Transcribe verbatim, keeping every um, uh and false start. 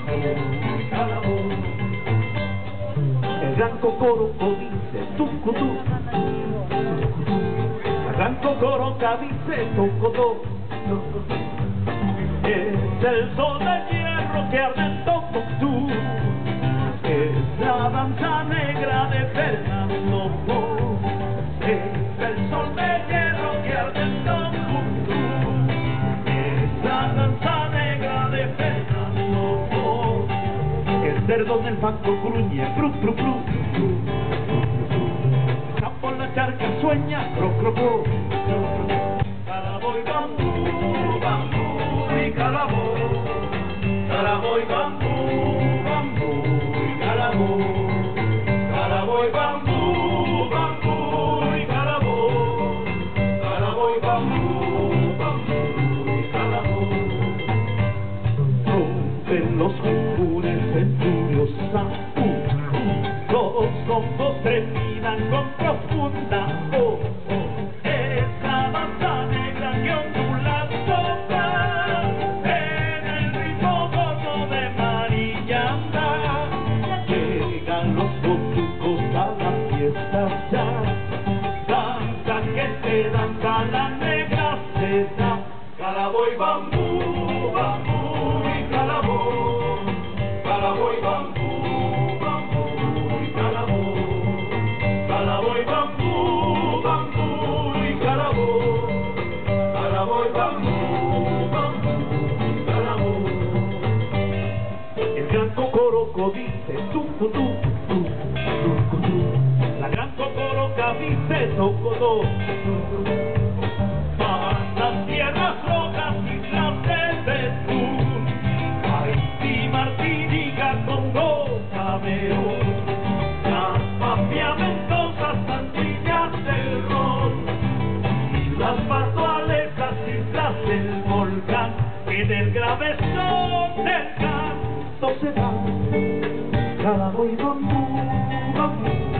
El gran cocoroco dice tucutú, el gran cocoroca dice tocotó. Es el sol de hierro que arde en Tocotú, es la danza negra de Fernando Po. Es el sol de hierro que arde en Tocotú, es la danza negra de Fernando Po. El cerdo en el banco gruñe, pru, pru, pru, pru. El campo en la charca sueña, cro, cro, cro. Caraboy, bambú, bambú y calabó. Caraboy, bambú, bambú y calabó. Caraboy, bambú, bambú y calabó. Caraboy, bambú, bambú y calabó. Rompen los jujunes centuriosa, uh, uh, los hongos trepidan con profunda oh, oh. Esa danza negra que ondula sopla en el ritmo gordo de Marillanda. Llegan los botucos a la fiesta ya, danza que se danza la negra se da. Calaboy, bambú, bambú y calabó. Calaboy, bambú, bambú y calabó. Calaboy, bambú, bambú y calabó. Calaboy, bambú, bambú y calabó. El gran cocoroco dice tucutú, tucutú. La gran cocoroca dice tocotó. Pasan tierras rojas, islas del Betún, Haití, Martinica, Congo, Camerún, las papiamentosas Antillas del Ron, islas Pardualesas, islas del volcán, que del grave son del canto se dan. Calaboy, bambú, bambú.